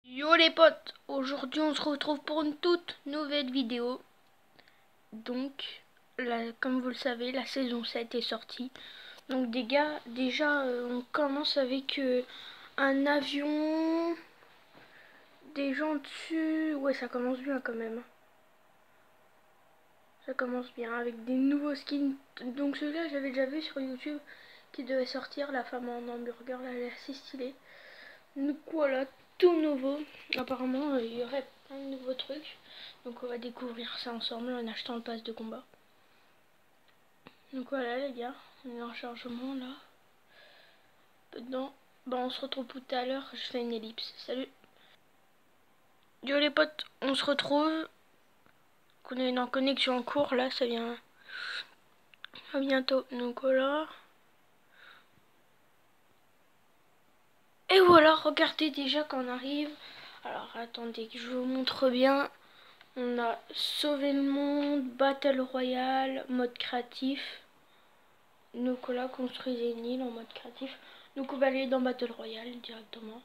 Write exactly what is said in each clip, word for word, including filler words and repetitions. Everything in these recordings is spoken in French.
Yo les potes, aujourd'hui on se retrouve pour une toute nouvelle vidéo. Donc, la, comme vous le savez, la saison sept est sortie. Donc des gars, déjà euh, on commence avec euh, un avion, des gens dessus. Ouais, ça commence bien quand même. Ça commence bien avec des nouveaux skins. Donc celui-là j'avais déjà vu sur YouTube qui devait sortir, la femme en hamburger, là, elle est assez stylée. Donc voilà, tout nouveau. Apparemment, euh, il y aurait plein de nouveaux trucs. Donc on va découvrir ça ensemble en achetant le pass de combat. Donc voilà les gars, on est en chargement là. Dedans. Bon, on se retrouve tout à l'heure, je fais une ellipse. Salut. Yo les potes, on se retrouve. On est en connexion en cours là, ça vient à bientôt. Donc voilà. Et voilà, regardez déjà quand on arrive. Alors attendez que je vous montre bien. On a sauvé le monde, Battle Royale, mode créatif. Donc là, construisez une île en mode créatif. Donc on va aller dans Battle Royale directement.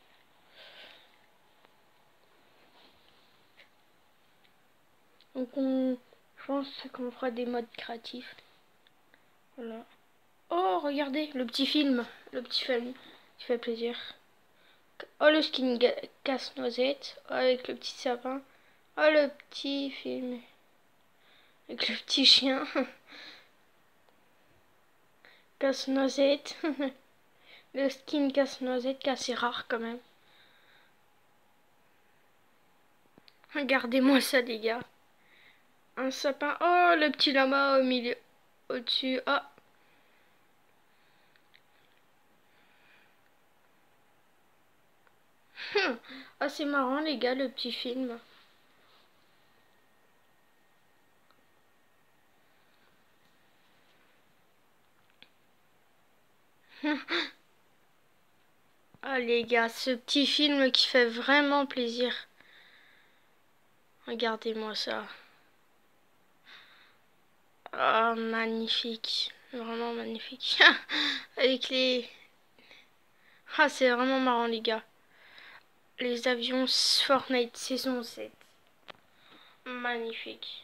Donc on, je pense qu'on fera des modes créatifs. Voilà. Oh, regardez, le petit film, le petit film qui fait plaisir. Oh, le skin casse-noisette, oh, avec le petit sapin. Oh, le petit film avec le petit chien. Casse-noisette. Le skin casse-noisette qui est assez rare quand même. Regardez-moi ça les gars. Un sapin. Oh, le petit lama au milieu. Au-dessus. Ah. Hum. Ah, c'est marrant les gars, le petit film. Ah les gars, ce petit film qui fait vraiment plaisir. Regardez-moi ça. Ah, magnifique. Vraiment magnifique. Avec les... Ah, c'est vraiment marrant les gars. Les avions Fortnite saison sept. Magnifique.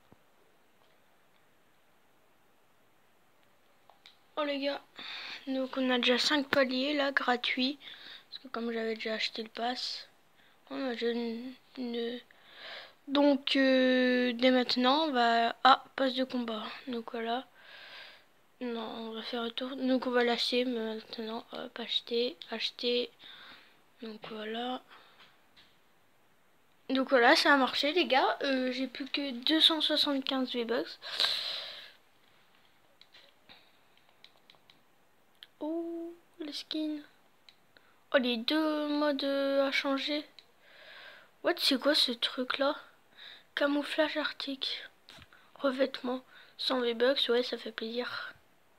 Oh les gars. Donc on a déjà cinq paliers là, gratuits. Parce que comme j'avais déjà acheté le pass. On a déjà une... une... Donc euh, dès maintenant on va... Ah, passe de combat. Donc voilà. Non, on va faire un tour. Donc on va lâcher maintenant. Hop, acheter, acheter. Donc voilà. Donc voilà, ça a marché les gars. Euh, J'ai plus que deux cent soixante-quinze V-Bucks. Oh, les skins. Oh, les deux modes à changer. What, c'est quoi ce truc là? Camouflage arctique. Revêtement. cent V-Bucks, ouais, ça fait plaisir.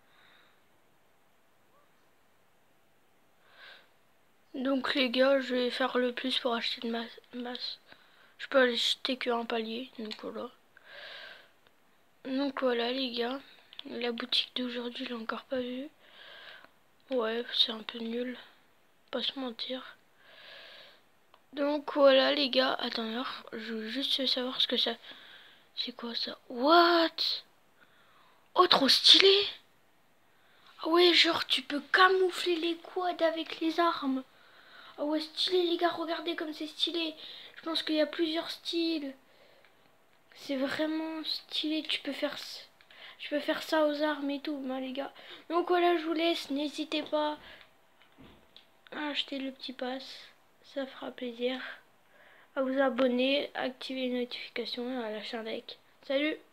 Donc les gars, je vais faire le plus pour acheter de masse. Je peux acheter qu'un palier, donc voilà. Donc voilà les gars. La boutique d'aujourd'hui, je l'ai encore pas vue. Ouais, c'est un peu nul. Pas se mentir. Donc voilà les gars. Attends, alors, je veux juste savoir ce que ça... C'est quoi ça? What? Oh, trop stylé! Ah ouais, genre tu peux camoufler les quads avec les armes. Ah ouais, stylé les gars, regardez comme c'est stylé. Je pense qu'il y a plusieurs styles. C'est vraiment stylé, tu peux faire je peux faire ça aux armes et tout, hein, les gars. Donc voilà, je vous laisse, n'hésitez pas à acheter le petit pass, ça fera plaisir. À vous abonner, activer les notifications et à lâcher un like. Salut!